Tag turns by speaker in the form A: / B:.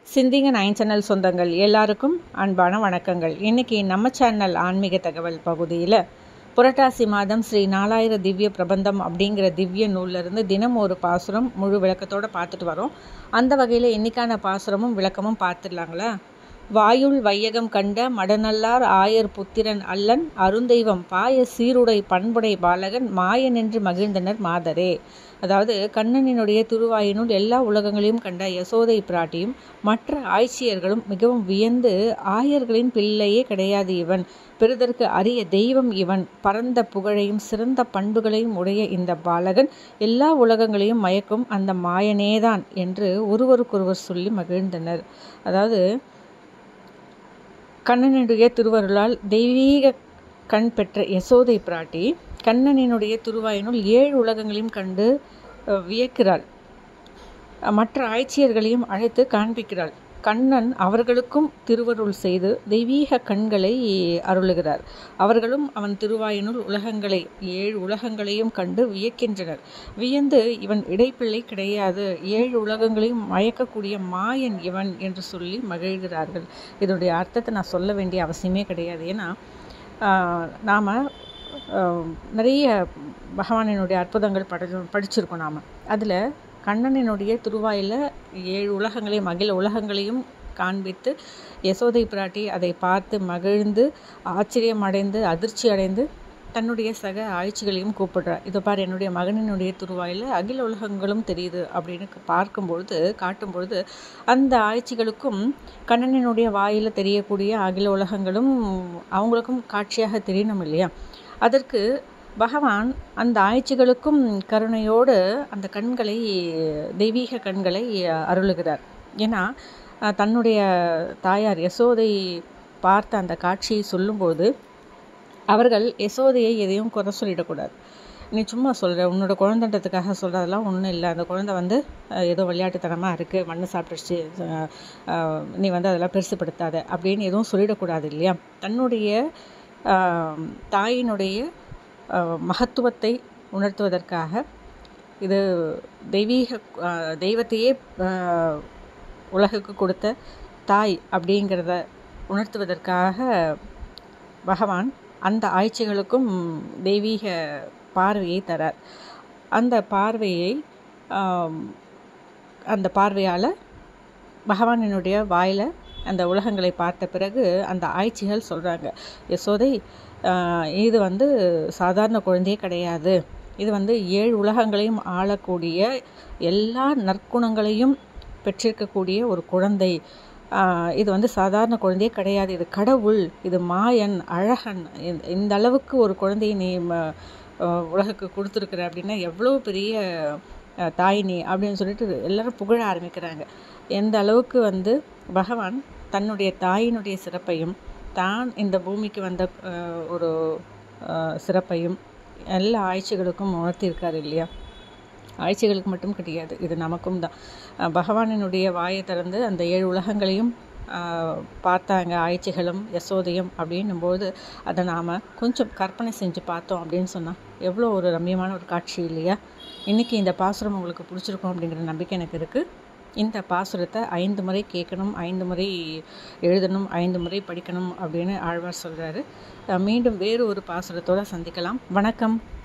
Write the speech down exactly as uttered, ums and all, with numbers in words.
A: சிந்திங்க nine channel சொந்தங்கள் எல்லாருக்கும் அன்பான வணக்கங்கள். இன்றைக்கி நம்ம சேனல் ஆன்மீக தகவல் பகுதியில் புரட்டாசி மாதம் ஸ்ரீ நாலாயிர திவ்ய பிரபந்தம் அப்படிங்கிற திவ்ய நூலிலிருந்து தினம் ஒரு பாசுரம் முழு விளக்கத்தோடு பார்த்துட்டு வரோம். அந்த வகையில் இன்றைக்கான பாசுரமும் விளக்கமும் பார்த்துடலாங்களா? வாயுள் வையகம் கண்ட மடநல்லார் ஆயர் புத்திரன் அல்லன் அருந்தெய்வம் பாய சீருடை பண்புடை பாலகன் மாயனென்று மகிழ்ந்தனர் மாதரே. அதாவது கண்ணனினுடைய திருவாயினுள் எல்லா உலகங்களையும் கண்ட யசோதை பிராட்டியும் மற்ற ஆய்ச்சியர்களும் மிகவும் வியந்து, ஆயர்களின் பிள்ளையே கிடையாது இவன், பிறதற்கு அரிய தெய்வம் இவன், பரந்த புகழையும் சிறந்த பண்புகளையும் உடைய இந்த பாலகன் எல்லா உலகங்களையும் மயக்கும் அந்த மாயனேதான் என்று ஒருவருக்கொருவர் சொல்லி மகிழ்ந்தனர். அதாவது கண்ணனுடைய திருவருளால் தெய்வீக கண் பெற்ற யசோதை பிராட்டி கண்ணனினுடைய திருவாயினுள் ஏழு உலகங்களையும் கண்டு வியக்கிறாள். மற்ற ஆய்ச்சியர்களையும் அழைத்து காண்பிக்கிறாள். கண்ணன் அவர்களுக்கும் திருவருள் செய்து தெய்வீக கண்களை அருளுகிறார். அவர்களும் அவன் திருவாயினுள் உலகங்களை ஏழு உலகங்களையும் கண்டு வியக்கின்றனர். வியந்து இவன் இடைப்பிள்ளை கிடையாது, ஏழு உலகங்களையும் மயக்கக்கூடிய மாயன் இவன் என்று சொல்லி மகிழ்கிறார்கள். இதனுடைய அர்த்தத்தை நான் சொல்ல வேண்டிய அவசியமே கிடையாது. ஏன்னா நாம் நிறைய பகவானினுடைய அற்புதங்கள் படி படிச்சிருக்கோம் நாம். அதில் கண்ணனினுடைய திருவாயில் ஏழு உலகங்களையும் அகில உலகங்களையும் காண்பித்து யசோதை பிராட்டி அதை பார்த்து மகிழ்ந்து ஆச்சரியம் அடைந்து அதிர்ச்சி அடைந்து தன்னுடைய சக ஆய்ச்சிகளையும் கூப்பிடுறார். இதை பார், என்னுடைய மகனினுடைய திருவாயில் அகில உலகங்களும் தெரியுது அப்படின்னு பார்க்கும்பொழுது காட்டும்பொழுது அந்த ஆய்ச்சிகளுக்கும் கண்ணனினுடைய வாயில் தெரியக்கூடிய அகில உலகங்களும் அவங்களுக்கும் காட்சியாக தெரியணும் இல்லையா? அதற்கு பகவான் அந்த ஆய்ச்சிகளுக்கும் கருணையோடு அந்த கண்களை தெய்வீக கண்களை அருளுகிறார். ஏன்னா தன்னுடைய தாயார் யசோதை பார்த்த அந்த காட்சியை சொல்லும்போது அவர்கள் யசோதையை எதையும் குறை சொல்லிடக்கூடாது. நீ சும்மா சொல்கிற, உன்னோட குழந்தைன்றதுக்காக சொல்கிறதெல்லாம் ஒன்றும் இல்லை, அந்த குழந்தை வந்து ஏதோ விளையாட்டுத்தனமாக இருக்குது, மண்ணு சாப்பிட்டுச்சு, நீ வந்து அதெல்லாம் பெருசுப்படுத்தாத அப்படின்னு எதுவும் சொல்லிடக்கூடாது இல்லையா? தன்னுடைய தாயினுடைய மகத்துவத்தை உணர்த்துவதற்காக, இது தெய்வீக தெய்வத்தையே உலகுக்கு கொடுத்த தாய் அப்படிங்கிறத உணர்த்துவதற்காக பகவான் அந்த ஆய்ச்சிகளுக்கும் தெய்வீக பார்வையை தரார். அந்த பார்வையை அந்த பார்வையால் பகவானினுடைய வாயில் அந்த உலகங்களை பார்த்த பிறகு அந்த ஆய்ச்சிகள் சொல்கிறாங்க, யசோதை இது வந்து சாதாரண குழந்தையே கிடையாது, இது வந்து ஏழு உலகங்களையும் ஆளக்கூடிய எல்லா நற்குணங்களையும் பெற்றிருக்கக்கூடிய ஒரு குழந்தை, இது வந்து சாதாரண குழந்தையே கிடையாது, இது கடவுள், இது மாயன், அழகன், இந்த அளவுக்கு ஒரு குழந்தையை நீ உலகுக்கு கொடுத்துருக்குற அப்படின்னா எவ்வளோ பெரிய தாய் நீ அப்படின்னு சொல்லிட்டு எல்லாரும் புகழ ஆரம்பிக்கிறாங்க. எந்த அளவுக்கு வந்து பகவான் தன்னுடைய தாயினுடைய சிறப்பையும் தான் இந்த பூமிக்கு வந்த ஒரு சிறப்பையும் எல்லா ஆய்ச்சிகளுக்கும் உணர்த்தியிருக்காரு இல்லையா? ஆய்ச்சிகளுக்கு மட்டும் கிடையாது, இது நமக்கும் தான். பகவானினுடைய வாயை திறந்து அந்த ஏழு உலகங்களையும் பார்த்தாங்க ஆய்ச்சிகளும் யசோதையும் அப்படின்னும்போது அதை நாம் கொஞ்சம் கற்பனை செஞ்சு பார்த்தோம் அப்படின்னு சொன்னால் எவ்வளோ ஒரு ரம்மியமான ஒரு காட்சி இல்லையா? இன்றைக்கி இந்த பாசுரம் உங்களுக்கு பிடிச்சிருக்கும் அப்படிங்கிற நம்பிக்கை எனக்கு இருக்குது. இந்த பாசுரத்தை ஐந்து முறை கேட்கணும், ஐந்து முறை எழுதணும், ஐந்து முறை படிக்கணும் அப்படின்னு ஆழ்வார் சொல்கிறாரு. மீண்டும் வேறு ஒரு பாசுரத்தோடு சந்திக்கலாம். வணக்கம்.